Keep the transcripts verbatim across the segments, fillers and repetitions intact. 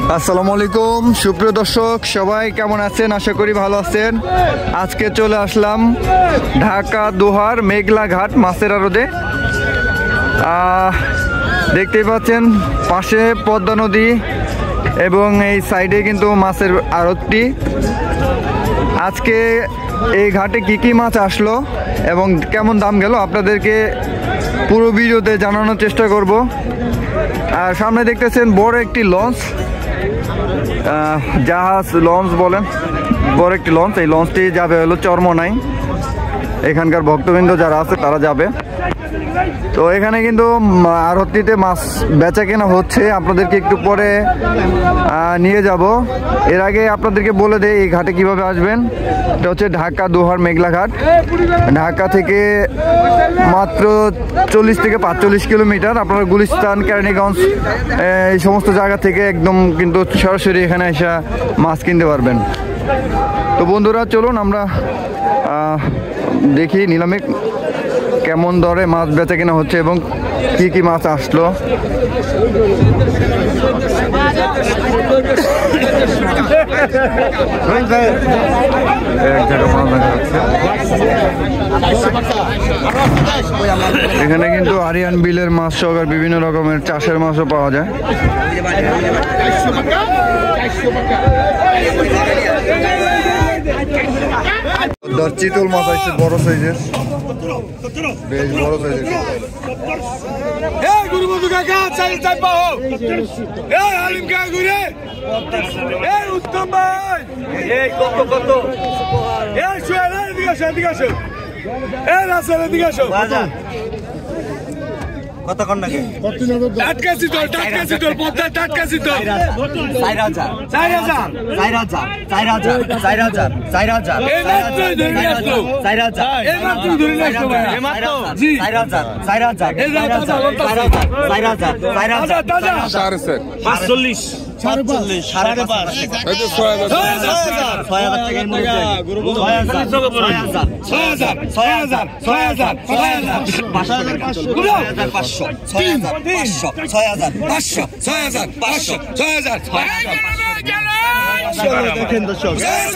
আসসালামু আলাইকুম সুপ্রিয় দর্শক, সবাই কেমন আছেন? আশা করি ভালো আছেন। আজকে চলে আসলাম ঢাকা দোহার মেঘলা ঘাট মাছের আড়তে। দেখতেই পাচ্ছেন পাশে পদ্মা নদী এবং এই সাইডে কিন্তু মাছের আড়তটি। আজকে এই ঘাটে কি কি মাছ আসলো এবং কেমন দাম গেল আপনাদেরকে পুরো ভিডিওতে জানানোর চেষ্টা করব। আর সামনে দেখতেছেন বড় একটি লঞ্চ, জাহাজ লঞ্চ বলেন, বড় একটি লঞ্চ। এই লঞ্চটি যাবে হলো চরমোনাই, এখানকার ভক্তবৃন্দ যারা আছে তারা যাবে। তো এখানে কিন্তু আড়তটিতে মাছ বেচা কেনা হচ্ছে, আপনাদেরকে একটু পরে নিয়ে যাব। এর আগে আপনাদেরকে বলে দেই এই ঘাটে কিভাবে আসবেন। এটা হচ্ছে ঢাকা দোহার মেঘলা ঘাট। ঢাকা থেকে মাত্র চল্লিশ থেকে পাঁচচল্লিশ কিলোমিটার। আপনারা গুলিস্তান, কেরানীগঞ্জ এই সমস্ত জায়গা থেকে একদম কিন্তু সরাসরি এখানে এসে মাছ কিনতে পারবেন। তো বন্ধুরা চলুন আমরা দেখি নিলামে কেমন দরে মাছ বেচা কেনা হচ্ছে এবং কি কি মাছ আসলো। এখানে কিন্তু আরিয়ান বিলের মাছ সহ বিভিন্ন রকমের চাষের মাছও পাওয়া যায়। চিতল মাছ আছে বড় সাইজের, বেশ বড় সাইজের। কত কন নাকি? টাটকা শীতল, টাটকা শীতল, পদ্মা টাটকা শীতল। চার হাজার, চার হাজার, চার হাজার, চার হাজার, চার হাজার, চার হাজার, এই মাত্র ধরে আসলো, চার হাজার, এই মাত্র ধরে আসলো ভাই, এই মাত্র জি, চার হাজার, চার হাজার, এই চার হাজার, চার হাজার, চার হাজার, চার হাজার, সাড়ে চার, পাঁচচল্লিশ, সাতচল্লিশ, সাড়ে পাঁচ, এই যে ছয় হাজার, ছয় হাজার, ছয় হাজার টাকার মধ্যে, ছয় হাজার, ছয় হাজার, ছয় হাজার, ছয় হাজার, ছয় হাজার, ছয় হাজার, পাঁচশো, ছয় হাজার পাঁচশো, ছয় হাজার পাঁচশো, ছয় হাজার পাঁচশো, ছয় হাজার পাঁচশো, ছয় হাজার, ছয় হাজার দেখেন দর্শক,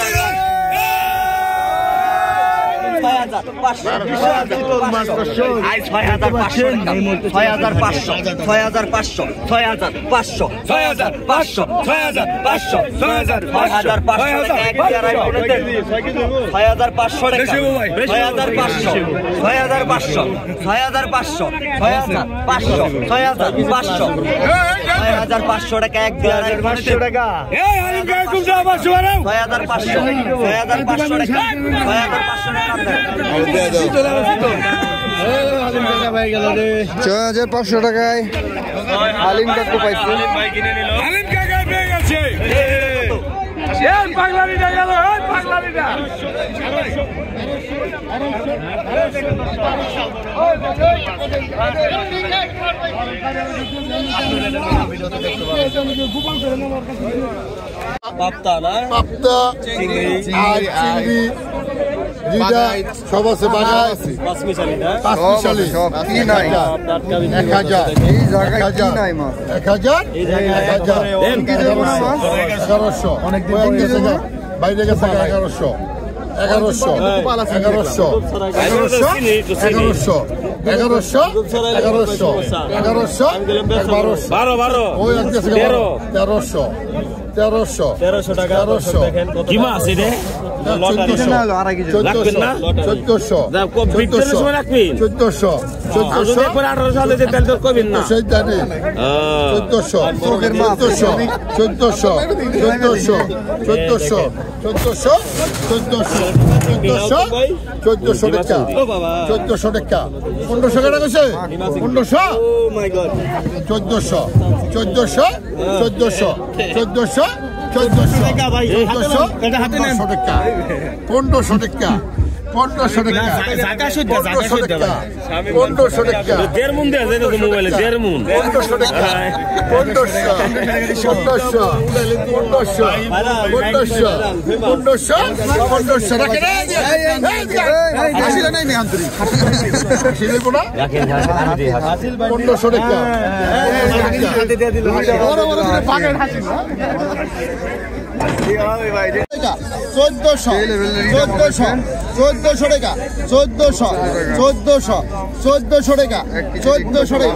ছয় হাজার পাঁচশো, ছয় হাজার পাঁচশো, ছয় হাজার পাঁচশো, ছয় হাজার পাঁচশো, ছয় হাজার পাঁচশো, ছয় হাজার পাঁচশো, ছয় হাজার পাঁচশো, ছয় হাজার পাঁচশো, ছয় হাজার পাঁচশো, ছয় হাজার পাঁচশো, ছয় হাজার পাঁচশো, ছয় হাজার পাঁচশো, ছয় হাজার পাঁচশো, ছয় হাজার পাঁচশো, ছয় হাজার পাঁচশো টাকা এক পাঁচশো টাকা, ছয় হাজার পাঁচশো, ছয় হাজার পাঁচশো টাকা, ছয় হাজার পাঁচশো টাকা, ছয় হাজার পাঁচশো টাকায় আলিম কাকু পাইছে। আলিম কাকা পেয়ে গেছে, পাগলারিটা গেল, পাগলারিটা পাপ্তা না, পাপ্তা চিংড়ি, চিংড়ি সব আছে, পাঁচ মিশালি না, পাঁচ মিশালি সব কি নাই, এক হাজার, এই জায়গায় কি নাই মাছ, এক হাজার, এই জায়গায় এক হাজার, এগারোশো, অনেক দিন বাইরে গেছে, এগারোশো, এগারোশো, এগারোশো, এগারোশো, এগারোশো, এগারোশো, এগারোশো, এগারোশো, বারো, বারো, ওই তেরো, তেরোশো, তেরোশো, তেরোশো টাকা, তেরোশো কি মাছ এটা? চোদ্দশো, চোদ্দশো, চোদ্দশো, চোদ্দশো, আঠারোশো হলে যে তেল তোর কবিন না, সেইটানি চোদ্দশো, চোদ্দশো, চোদ্দশো, চোদ্দশো, চোদ্দশো, চোদ্দশো, চোদ্দশো, চোদ্দশো, চোদ্দশো টাকা, চোদ্দশো টাকা, পনেরোশো টাকা গেছে, পনেরোশো, চোদ্দশো, চোদ্দশো, চোদ্দশো, চোদ্দশো, চোদ্দশো, চোদ্দশো, পনেরোশো টাকা, পনেরোশো টাকা, পনেরোশো টাকা পনেরোশো টাকা পনেরোশো টাকা দেড় মুন দেওয়া যায় তো মোবাইলে দেড় মুন পনেরোশো টাকা পনেরোশো পনেরোশো পনেরোশো পনেরোশো পনেরোশো পনেরোশো টাকা আসলে নাই আন্তরিক আসলে কোনা পনেরোশো টাকা বড় বড় করে পাগল হাসিল চোদ্দশো চোদ্দশো চোদ্দশো টাকা চোদ্দশো চোদ্দশো চোদ্দশো টাকা চোদ্দশো টাকা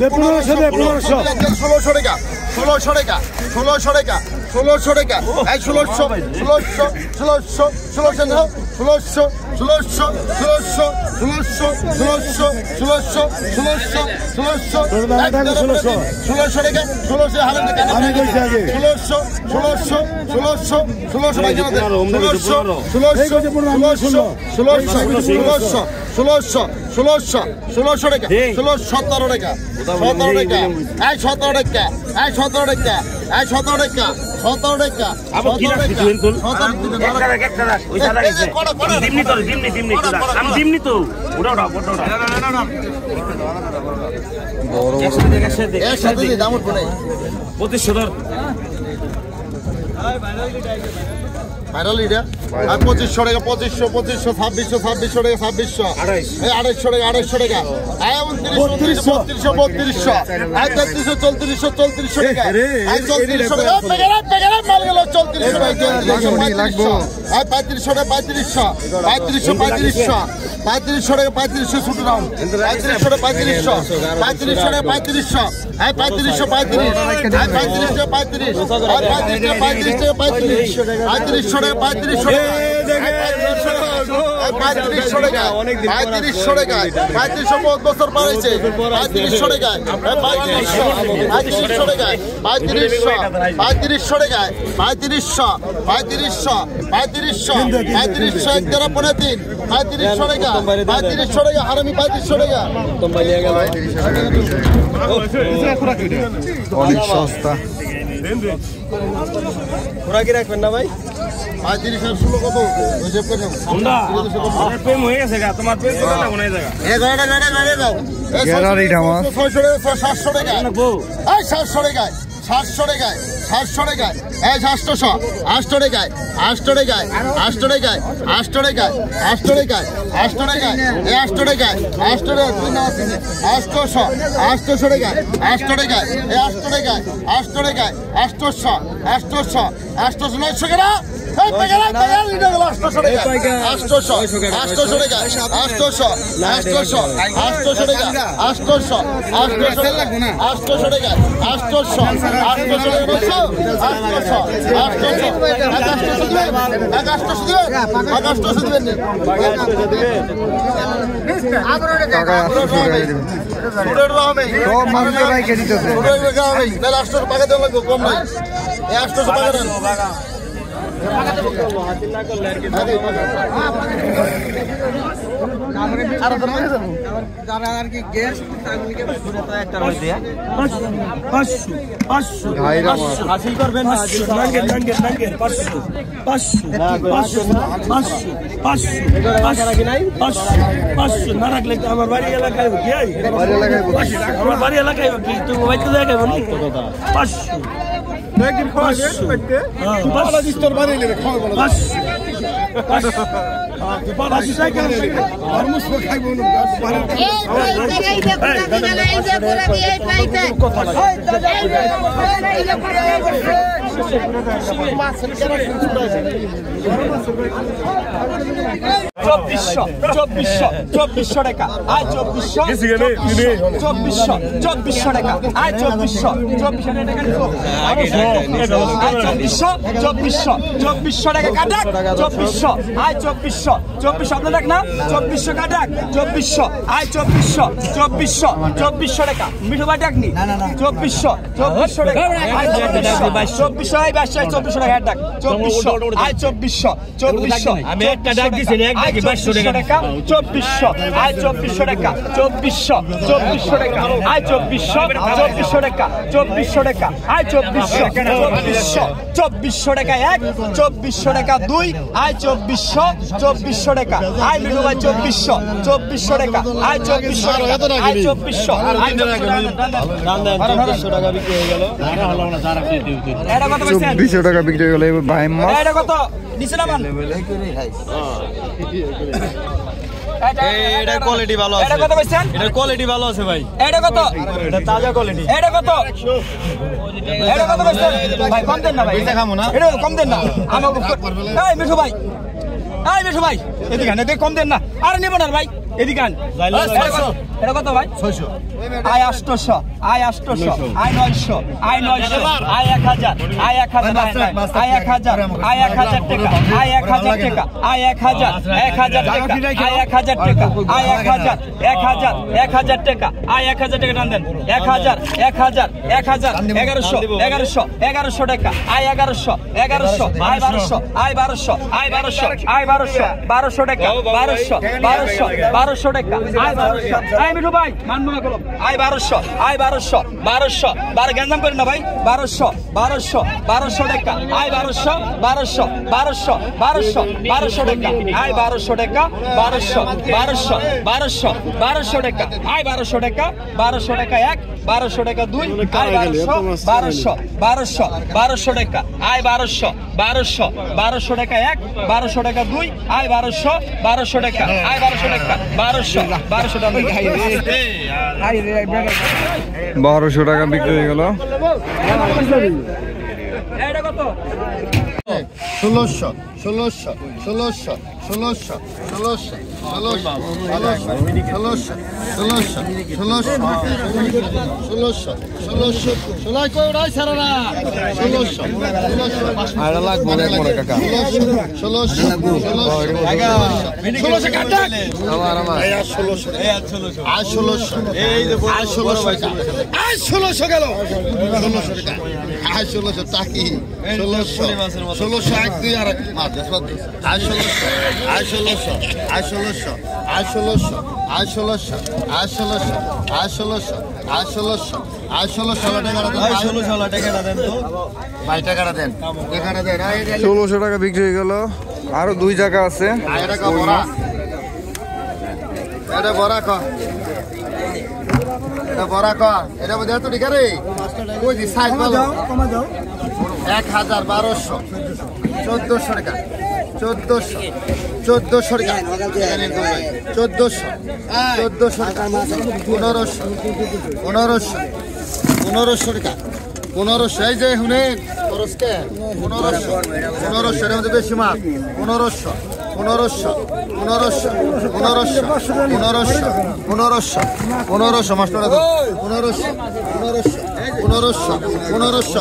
ষোলোশো টাকা ষোলোশো টাকা ষোলোশো টাকা ষোলোশো টাকা এক ষোলোশো ষোলোশো ষোলোশো ষোলোশো ষোলোশো ষোলোশো ষোলোশো ষোলোশো ষোলোশো ষোলোশো ষোলোশো ষোলোশো ষোলোশো ষোলোশো টাকা ষোলোশো হাজার টাকা ষোলোশো ষোলোশো ষোলোশো ষোলোশো ষোলোশো ষোলোশো ষোলোশো ষোলোশো ষোলোশো ষোলোশো ষোলোশো ষোলোশো টাকা ষোলোশো সতেরো টাকা সতেরো টাকা এক সতেরো টাকা এক সতেরো টাকা এক সতেরো টাকা সতেরো টাকা পঁচিশশো ধর পঁচিশশো টাকা পঁচিশশো পঁচিশশো ছাব্বিশশো ছাব্বিশশো টাকা ছাব্বিশশো আড়াইশো টাকা আড়াইশো টাকা বত্রিশশো বত্রিশশো বত্রিশশো তেত্রিশশো চৌত্রিশশো চৌত্রিশশো টাকা চৌত্রিশশো টাকা চৌত্রিশশো পঁয়ত্রিশশো টাকা পঁয়ত্রিশশো পঁয়ত্রিশশো পঁয়ত্রিশশো পঁয়ত্রিশশো টাকা পঁয়ত্রিশশো ছুটে দাম পঁয়ত্রিশশো টাকা পঁয়ত্রিশশো পঁয়ত্রিশশো টাকা পঁয়ত্রিশশো হ্যাঁ পঁয়ত্রিশশো পঁয়ত্রিশ হ্যাঁ পঁয়ত্রিশ টাকা পঁয়ত্রিশ পঁয়ত্রিশ টাকা পঁয়ত্রিশ টাকা পঁয়ত্রিশ পঁয়ত্রিশশো টাকা পঁয়ত্রিশশো পঁয়ত্রিশশো টাকা পঁয়ত্রিশশো টাকা পঁয়ত্রিশশো বহুত বছর পারেছে পঁয়ত্রিশশো টাকায় পঁয়ত্রিশশো পঁয়ত্রিশশো টাকায় পঁয়ত্রিশশো পঁয়ত্রিশশো টাকায় পঁয়ত্রিশশো পঁয়ত্রিশশো পঁয়ত্রিশশো পঁয়ত্রিশশো এক তেরো পনেরো তিন পঁয়ত্রিশশো টাকা পঁয়ত্রিশশো টাকা হারামি পঁয়ত্রিশশো টাকা অনেক সস্তা খোরাকি রাখবেন না ভাই পঁয়ত্রিশ আর ষোলো কত প্রেম হয়ে গেছে গা তোমার প্রেম করে লাগো না জায়গা এগারোটা গাড়ি গাড়ি দাও ছয়শো টাকা সাতশো টাকা এই সাতশো টাকায় সাতশো টাকায় সাতশো টাকায় এই সাতশো আটশো টাকায় আটশো টাকায় আটশো টাকায় আটশো টাকায় আটশো টাকায় আটশো টাকায় এই আটশো টাকায় আটশো টাকা তুই না আটশোশো আটশোশো টাকায় আটশো টাকায় এই আটশো টাকায় আটশো টাকায় আটশোশো আটশোশো আটশোশো নয়শো কেনা আটশোশো টাকা আটশোশো আটশোশো টাকা আটশোশো আটশোশো আটশোশো টাকা আটশোশো আটশোশো আটশোশো টাকা আটশোশো আটশোশো আটশোশো আটশোশো আটশোশো দিবেন আটশোশো দিবেন আটশোশো টাকা দেওয়া লাগবে কম নাই আটশোশো টাকা দেন হাসিল করবেন পাঁচশো পাঁচশো পাঁচশো পাঁচশো না রাখলে আমার বাড়ি এলাকায় আমার বাড়ি এলাকায় তুমি মোবাইল দেখাবো পাঁচশো একদিন খাওয়া তোর বাড়ি নেবে খাওয়া বলো চব্বিশশো চব্বিশশো চব্বিশশো টাকা আয় চব্বিশশো চব্বিশশো চব্বিশশো টাকা আয় চব্বিশশো চব্বিশশো টাকা চব্বিশশো চব্বিশশো চব্বিশশো টাকা কাটাক চব্বিশশো আয় চব্বিশশো চব্বিশশো আপনার ডাক না চব্বিশশো কাটাক চব্বিশশো আয় চব্বিশশো চব্বিশশো চব্বিশশো টাকা মিঠু ভাই ডাকনি চব্বিশশো চব্বিশশো টাকা চব্বিশশো আয় ব্যবসায় চব্বিশশো টাকা ডাক চব্বিশশো আয় চব্বিশশো চব্বিশশো আমি একটা ডাক দিছি এক ডাক নাকি বাইশশো টাকা চব্বিশশো আয় চব্বিশশো টাকা চব্বিশশো চব্বিশশো টাকা আয় চব্বিশশো চব্বিশশো টাকা চব্বিশশো টাকা আয় চব্বিশশো চব্বিশশো চব্বিশশো টাকা এক চব্বিশশো টাকা দুই আয় চব্বিশশো চব্বিশশো টাকা আয় মিঠু ভাই চব্বিশশো চব্বিশশো টাকা আয় চব্বিশশো টাকা আয় চব্বিশশো চব্বিশশো টাকা বিক্রি হয়ে গেল ভাই মাছ এটা কত নিচে নামান এটা কোয়ালিটি ভালো আছে এটা কত কইছেন এটা কোয়ালিটি ভালো আছে ভাই এটা কত এটা তাজা কোয়ালিটি এটা কত এটা কত কইছেন ভাই কম দেন না ভাই এটা খামু না এটা কম দেন না আমাকে এই মিঠু ভাই এই মিঠু ভাই এদিকে আন এদিকে কম দেন না আরে নেব না ভাই এদিকে আন এটা কত ভাই ছয়শো আয় আটশো আয় আটশো আয় নয়শো আয় নয়শো আয় এক হাজার আয় এক হাজার আয় এক হাজার আয় এক হাজার টাকা আয় এক হাজার টাকা আয় এক হাজার এক হাজার টাকা আয় এক হাজার টাকা আয় এক হাজার এক হাজার এক হাজার টাকা আয় এক হাজার টাকা টান দেন এক হাজার এক হাজার এক হাজার এগারোশো এগারোশো এগারোশো টাকা আয় এগারোশো এগারোশো আয় বারোশো আয় বারোশো আয় বারোশো আয় বারোশো বারোশো টাকা বারোশো বারোশো বারোশো টাকা আয় বারোশো আয় মিঠু ভাই মানবো না করো আয় বারোশো আয় বারোশো বারোশো বারো গ্যাঞ্জাম করেন না ভাই বারোশো বারোশো বারোশো টাকা আয় বারোশো বারোশো বারোশো বারোশো বারোশো টাকা আয় বারোশো টাকা বারোশো বারোশো বারোশো বারোশো টাকা আয় বারোশো টাকা বারোশো টাকা এক বারোশো টাকা দুই আয় বারোশো বারোশো বারোশো বারোশো টাকা আয় বারোশো বারোশো বারোশো টাকা এক বারোশো টাকা দুই আয় বারোশো বারোশো টাকা আয় বারোশো টাকা বারোশো বারোশো টাকা বারোশো টাকা বিক্রি হয়ে গেল ষোলোশো ষোলোশো ষোলোশো ষোলোশো ষোলোশো ষোলোশো ষোলোশো ষোলোশো ষোলোশো ষোলোশো ষোলোশো ষোলোশো সারা ষোলোশো ষোলোশো ষোলোশো আজ ষোলোশো আজ ষোলোশো আজ ষোলোশো গেল ষোলোশো টাকা আজ ষোলোশো টাকি ষোলোশো ষোলোশো এক দুই আর আজ ষোলোশো আজ ষোলোশো আজ ষোলোশো আজ ষোলোশো আজ ষোলোশো আজ ষোলোশো আজ ষোলোশো আজ ষোলোশো আজ ষোলোশো টাকা ষোলোশো টাকাটা দেন তো ভাই টাকাটা দেন টাকাটা দেন ষোলোশো টাকা বিক্রি হয়ে গেল আরো দুই জায়গা আছে এটা বড়া ক এটা বড়া ক এটা বোধ তো ঠিক রে ওই যে সাইজ ভালো এক হাজার বারোশো চোদ্দশো টাকা চোদ্দশো চোদ্দশো টাকা চোদ্দশো চোদ্দশো টাকা পনেরোশো পনেরোশো পনেরোশো টাকা পনেরোশো এই যে শুনেন খরচকে পনেরোশো পনেরোশো এর মধ্যে বেশি মাছ পনেরোশো পনেরোশো পনেরোশো পনেরোশো পনেরোশো পনেরোশো পনেরোশো মাস্টার পনেরোশো পনেরোশো পনেরোশো পনেরোশো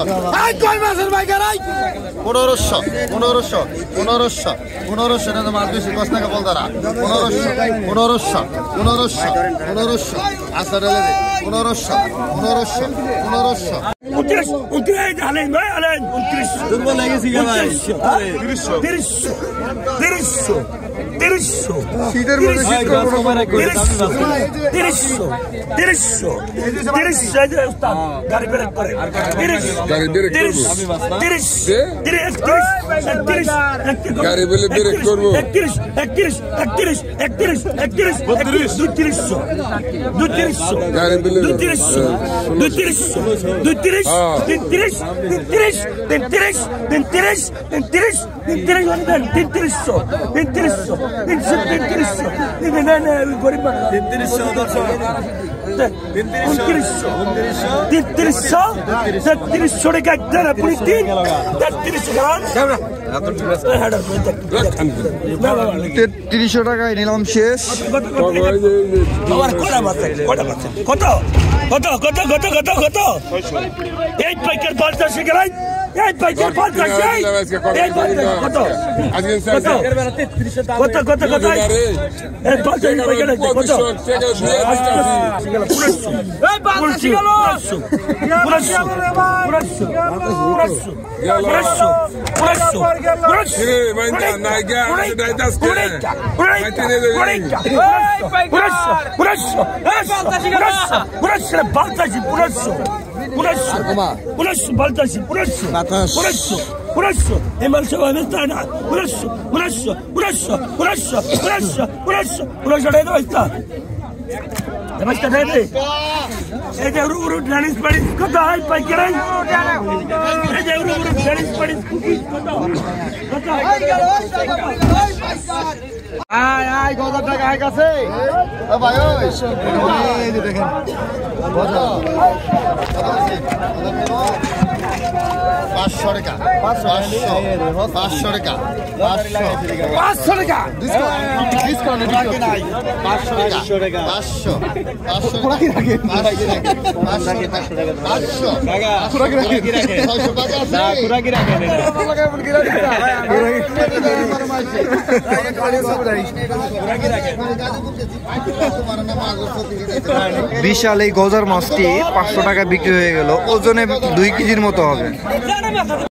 পনেরোশো পনেরোশো পনেরোশো পনেরোশো এটা তো মাছ বেশি কষ্ট টাকা বল তারা পনেরোশো পনেরোশো পনেরোশো পনেরোশো আস্তে রেলে দে পনেরোশো পনেরোশো পনেরোশো উনত্রিশ উনত্রিশ আলেন ভাই আলেন উনত্রিশ দুর্বল লেগেছি ভাই তিরিশশো তিরিশশো তিরিশশো তিরিশশো শীতের মধ্যে শীত করবো না তিরিশশো তিরিশশো তিরিশশো উস্তাদ গাড়ি ব্রেক করে তিরিশ তিরিশ তিরিশ তিরিশ একত্রিশ গাড়ি বলে ব্রেক করবো একত্রিশ একত্রিশ একত্রিশ একত্রিশ একত্রিশ একত্রিশ দুত্রিশশো দুত্রিশশো গাড়ি বলে দুত্রিশশো দুত্রিশশো দুত্রিশ তিনত্রিশ তিনত্রিশ তিনত্রিশ তিনত্রিশ তিনত্রিশ তিনত্রিশ তিনত্রিশশো তিনত্রিশশো তিনশো তিনত্রিশশো গরিব তিনত্রিশশো উনত্রিশশো তিনত্রিশশো তেত্রিশশো টাকা একজন আপনি তিন তেত্রিশ তেত্রিশশো টাকায় নিলাম শেষ কত কত কত কত কত কত এই পাইকার পঞ্চাশ গেলেন এই পঞ্চাশ পঞ্চাশ এই কত কত কত কত এই পঞ্চাশ কত baltashi purasso purasso purasso baltashi purasso purasso purasso e marcia va vestana purasso purasso purasso purasso purasso purasso purasso dai dove sta dove sta dai e de uru uru danis padis kota hai pai kerai e de uru uru danis padis kota kota hai gelo আয় আয় কত টাকা আয় কাছে ও ভাই ওই এই যে দেখেন পাঁচশো টাকা পাঁচশো পাঁচশো টাকা পাঁচশো টাকা ডিসকাউন্ট পাঁচশো টাকা পাঁচশো পাঁচশো পাঁচশো বিশাল এই গজার মাছটি পাঁচশো টাকা বিক্রি হয়ে গেল, ওজনে দুই কেজির মতো হবে।